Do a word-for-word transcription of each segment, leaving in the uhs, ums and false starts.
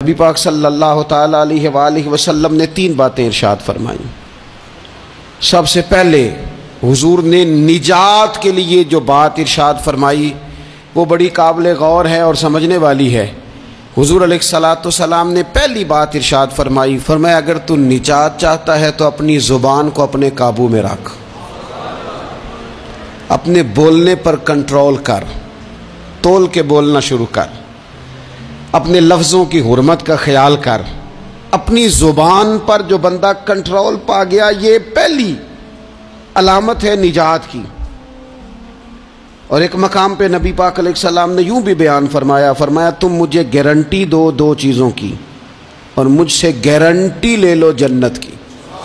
نبی پاک صلی اللہ تعالیٰ علیہ وآلہ وسلم نے تین باتیں ارشاد فرمائیں۔ سب سے پہلے حضور نے نجات کے لیے جو بات ارشاد فرمائی وہ بڑی قابل غور ہے اور سمجھنے والی ہے۔ حضور علیہ الصلوۃ والسلام نے پہلی بات ارشاد فرمائی، فرمایا اگر تو نجات چاہتا ہے تو اپنی زبان کو اپنے قابو میں رکھ، اپنے بولنے پر کنٹرول کر، تول کے بولنا شروع کر، اپنے لفظوں کی حرمت کا خیال کر۔ اپنی زبان پر جو بندہ کنٹرول پا گیا، یہ پہلی علامت ہے نجات کی۔ اور ایک مقام پہ نبی پاک علیہ السلام نے یوں بھی بیان فرمایا، فرمایا تم مجھے گارنٹی دو دو چیزوں کی اور مجھ سے گارنٹی لے لو جنت کی۔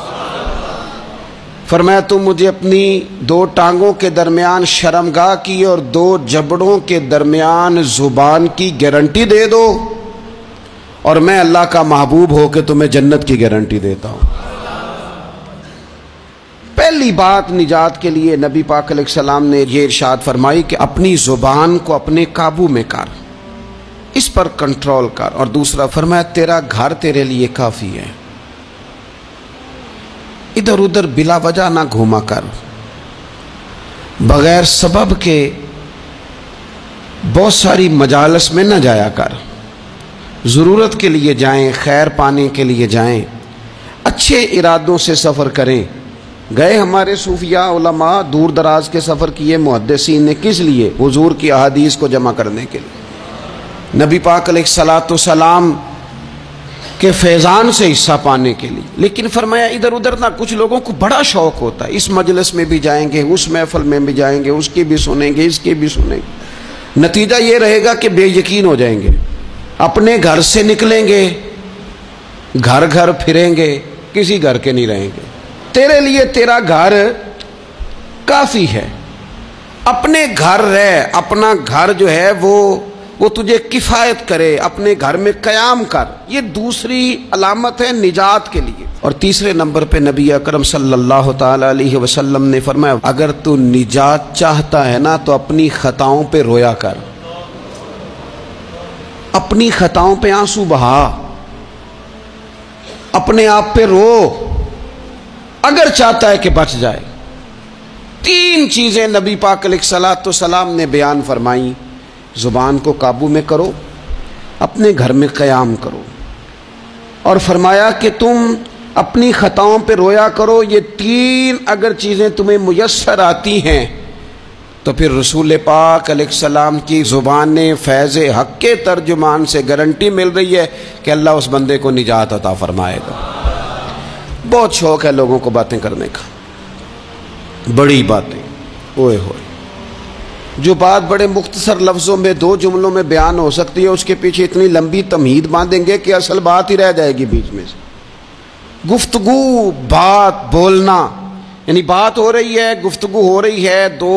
فرمایا تم مجھے اپنی دو ٹانگوں کے درمیان شرمگاہ کی اور دو جبڑوں کے درمیان زبان کی گارنٹی دے دو اور میں اللہ کا محبوب ہو کے تمہیں جنت کی گارنٹی دیتا ہوں۔ پہلی بات نجات کے لیے نبی پاک علیہ السلام نے یہ ارشاد فرمائی کہ اپنی زبان کو اپنے قابو میں کر، اس پر کنٹرول کر۔ اور دوسرا فرمایا تیرا گھر تیرے لیے کافی ہے، ادھر ادھر بلا وجہ نہ گھوما کر، بغیر سبب کے بہت ساری مجالس میں نہ جایا کر، ضرورت کے لیے جائیں، خیر پانے کے لیے جائیں، اچھے ارادوں سے سفر کریں۔ گئے ہمارے صوفیاء علماء دور دراز کے سفر کیے محدثین نے، کس لیے؟ حضور کی احادیث کو جمع کرنے کے لیے، نبی پاک علیہ الصلوۃ والسلام کے فیضان سے حصہ پانے کے لیے۔ لیکن فرمایا ادھر ادھر نہ، کچھ لوگوں کو بڑا شوق ہوتا ہے، اس مجلس میں بھی جائیں گے، اس محفل میں بھی جائیں گے، اس کی بھی سنیں گے، اس کی بھی سنیں گے، نتیجہ یہ رہے گا کہ بے یقین ہو جائیں گے، اپنے گھر سے نکلیں گے، گھر گھر پھریں گے، کسی گھر کے نہیں رہیں گے۔ تیرے لیے تیرا گھر کافی ہے، اپنے گھر رہ، اپنا گھر جو ہے وہ وہ تجھے کفایت کرے، اپنے گھر میں قیام کر۔ یہ دوسری علامت ہے نجات کے لیے۔ اور تیسرے نمبر پہ نبی اکرم صلی اللہ تعالی علیہ وسلم نے فرمایا اگر تو نجات چاہتا ہے نا تو اپنی خطاؤں پہ رویا کر، اپنی خطاؤں پہ آنسو بہا، اپنے آپ پہ رو، اگر چاہتا ہے کہ بچ جائے۔ تین چیزیں نبی پاک علیہ الصلوۃ والسلام نے بیان فرمائیں، زبان کو قابو میں کرو، اپنے گھر میں قیام کرو، اور فرمایا کہ تم اپنی خطاؤں پہ رویا کرو۔ یہ تین اگر چیزیں تمہیں میسر آتی ہیں تو پھر رسول پاک علیہ السلام کی زبان فیض حق کے ترجمان سے گارنٹی مل رہی ہے کہ اللہ اس بندے کو نجات عطا فرمائے گا۔ بہت شوق ہے لوگوں کو باتیں کرنے کا، بڑی باتیں، اوئے ہوئے، جو بات بڑے مختصر لفظوں میں دو جملوں میں بیان ہو سکتی ہے اس کے پیچھے اتنی لمبی تمہید باندھیں گے کہ اصل بات ہی رہ جائے گی بیچ میں سے۔ گفتگو، بات، بولنا، یعنی بات ہو رہی ہے، گفتگو ہو رہی ہے دو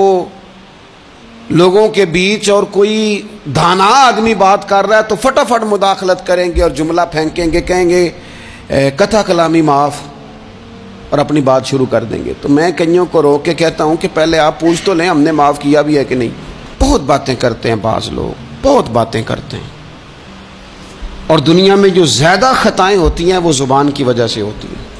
لوگوں کے بیچ اور کوئی دانا آدمی بات کر رہا ہے تو فٹافٹ مداخلت کریں گے اور جملہ پھینکیں گے، کہیں گے کتھا کلامی معاف، اور اپنی بات شروع کر دیں گے۔ تو میں کئیوں کو روک کے کہتا ہوں کہ پہلے آپ پوچھ تو لیں ہم نے معاف کیا بھی ہے کہ نہیں۔ بہت باتیں کرتے ہیں بعض لوگ، بہت باتیں کرتے ہیں، اور دنیا میں جو زیادہ خطائیں ہوتی ہیں وہ زبان کی وجہ سے ہوتی ہیں۔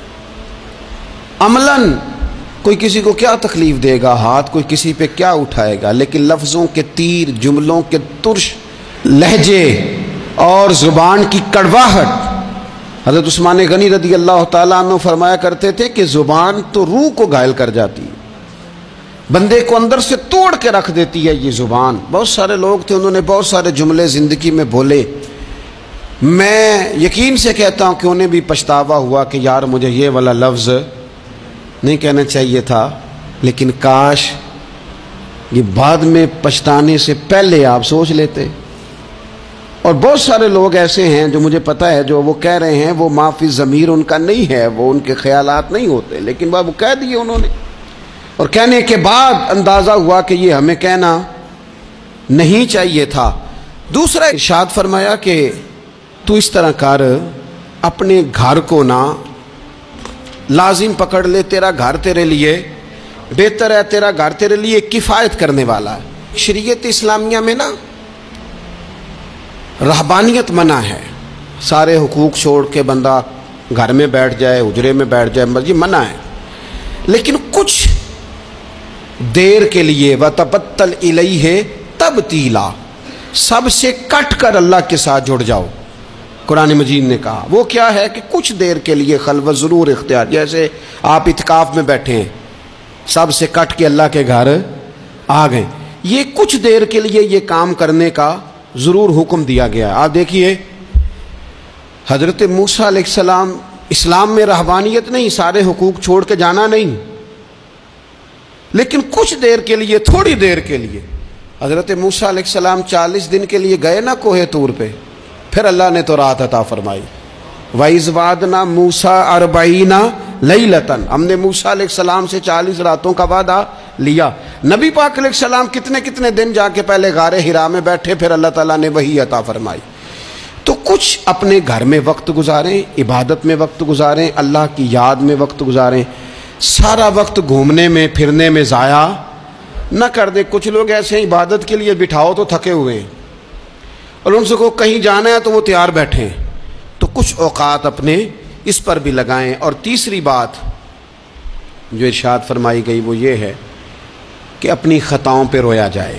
عملاً کوئی کسی کو کیا تکلیف دے گا، ہاتھ کوئی کسی پہ کیا اٹھائے گا، لیکن لفظوں کے تیر، جملوں کے ترش لہجے اور زبان کی کڑواہٹ، حضرت عثمان غنی رضی اللہ تعالیٰ عنہ فرمایا کرتے تھے کہ زبان تو روح کو گھائل کر جاتی ہے، بندے کو اندر سے توڑ کے رکھ دیتی ہے یہ زبان۔ بہت سارے لوگ تھے، انہوں نے بہت سارے جملے زندگی میں بولے، میں یقین سے کہتا ہوں کہ انہیں بھی پچھتاوا ہوا کہ یار مجھے یہ والا لفظ نہیں کہنا چاہیے تھا، لیکن کاش یہ بعد میں پچھتانے سے پہلے آپ سوچ لیتے۔ اور بہت سارے لوگ ایسے ہیں جو مجھے پتہ ہے جو وہ کہہ رہے ہیں وہ معافی ضمیر ان کا نہیں ہے، وہ ان کے خیالات نہیں ہوتے، لیکن وہ کہہ دیے انہوں نے، اور کہنے کے بعد اندازہ ہوا کہ یہ ہمیں کہنا نہیں چاہیے تھا۔ دوسرا ارشاد فرمایا کہ تو اس طرح کر، اپنے گھر کو نہ لازم پکڑ لے، تیرا گھر تیرے لیے بہتر ہے، تیرا گھر تیرے لیے کفایت کرنے والا ہے۔ شریعت اسلامیہ میں نا رہبانیت منع ہے، سارے حقوق چھوڑ کے بندہ گھر میں بیٹھ جائے، حجرے میں بیٹھ جائے، مرضی منع ہے، لیکن کچھ دیر کے لیے وَتَبَتَّلْ إِلَيْهِ تَبْتِيلًا، سب سے کٹ کر اللہ کے ساتھ جڑ جاؤ۔ قرآن مجید نے کہا وہ کیا ہے کہ کچھ دیر کے لیے خلوت ضرور اختیار، جیسے آپ اعتکاف میں بیٹھے ہیں، سب سے کٹ کے اللہ کے گھر آ گئے، یہ کچھ دیر کے لیے یہ کام کرنے کا ضرور حکم دیا گیا ہے۔ آپ دیکھیے حضرت موسیٰ علیہ السلام، اسلام میں رہبانیت نہیں، سارے حقوق چھوڑ کے جانا نہیں، لیکن کچھ دیر کے لیے، تھوڑی دیر کے لیے حضرت موسیٰ علیہ السلام چالیس دن کے لیے گئے نا کوہ طور پہ، پھر اللہ نے تو رات عطا فرمائی۔ وَإِذْ وَعَدْنَا مُوسَىٰ أَرْبَعِينَ لَيْلَةً، ہم نے موسیٰ علیہ السلام سے چالیس راتوں کا وعدہ لیا۔ نبی پاک علیہ السلام کتنے کتنے دن جا کے پہلے غار حرا میں بیٹھے، پھر اللہ تعالیٰ نے وحی عطا فرمائی۔ تو کچھ اپنے گھر میں وقت گزاریں، عبادت میں وقت گزاریں، اللہ کی یاد میں وقت گزاریں، سارا وقت گھومنے میں پھرنے میں ضائع نہ کر دیں۔ کچھ لوگ ایسے ہیں عبادت کے لیے بٹھاؤ تو تھکے ہوئے ہیں، اور ان سے کو کہیں جانا ہے تو وہ تیار بیٹھے ہیں، تو کچھ اوقات اپنے اس پر بھی لگائیں۔ اور تیسری بات جو ارشاد فرمائی گئی وہ یہ ہے کہ اپنی خطاؤں پہ رویا جائے۔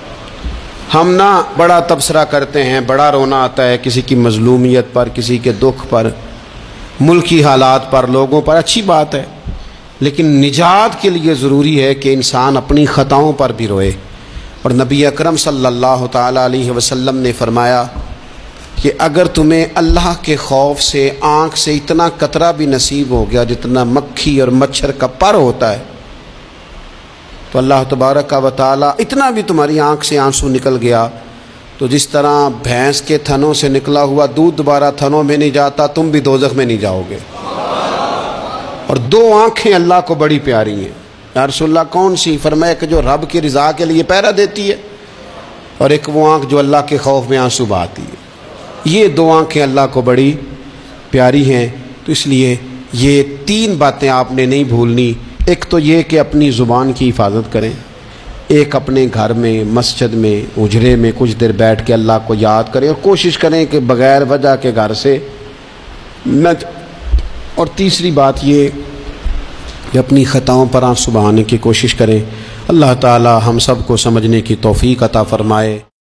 ہم نہ بڑا تبصرہ کرتے ہیں، بڑا رونا آتا ہے کسی کی مظلومیت پر، کسی کے دکھ پر، ملکی حالات پر، لوگوں پر، اچھی بات ہے، لیکن نجات کے لیے ضروری ہے کہ انسان اپنی خطاؤں پر بھی روئے۔ اور نبی اکرم صلی اللہ تعالیٰ علیہ وسلم نے فرمایا کہ اگر تمہیں اللہ کے خوف سے آنکھ سے اتنا قطرہ بھی نصیب ہو گیا جتنا مکھی اور مچھر کا پر ہوتا ہے، تو اللہ تبارک و تعالیٰ اتنا بھی تمہاری آنکھ سے آنسو نکل گیا تو جس طرح بھینس کے تھنوں سے نکلا ہوا دودھ دوبارہ تھنوں میں نہیں جاتا، تم بھی دوزخ میں نہیں جاؤ گے۔ اور دو آنکھیں اللہ کو بڑی پیاری ہیں۔ یا رسول اللہ کون سی؟ فرمایا کہ جو رب کی رضا کے لیے پہرا دیتی ہے، اور ایک وہ آنکھ جو اللہ کے خوف میں آنسو بہاتی ہے۔ یہ دو آنکھیں اللہ کو بڑی پیاری ہیں، تو اس لیے یہ تین باتیں آپ نے نہیں بھولنی۔ ایک تو یہ کہ اپنی زبان کی حفاظت کریں، ایک اپنے گھر میں، مسجد میں، اجرے میں کچھ دیر بیٹھ کے اللہ کو یاد کریں، اور کوشش کریں کہ بغیر وجہ کے گھر سے نہ۔ اور تیسری بات یہ کہ اپنی خطاؤں پر آنسو بہانے کی کوشش کریں۔ اللہ تعالی ہم سب کو سمجھنے کی توفیق عطا فرمائے۔